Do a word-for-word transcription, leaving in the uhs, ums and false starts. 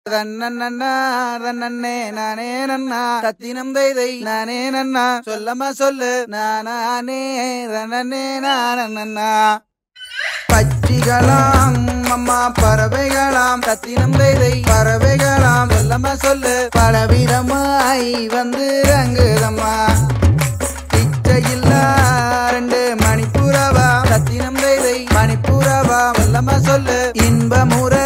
தன்னண்ணா தன்னே நானே நன்னா தத்தினம் தைதை நானே நன்னா சொல்லமா சொல்லு நானே தன்னே நானண்ணா பச்சிகளாம் அம்மா பறவைகளாம் தத்தினம் தைதை பறவைகளாம் சொல்லமா சொல்லு பலவிதமாய் வந்து ரங்குதம்மா இச்சையில்லா ரெண்டு மணிப்புறவா தத்தினம் தைதை மணிப்புறவா சொல்லமா சொல்லு இன்பமுற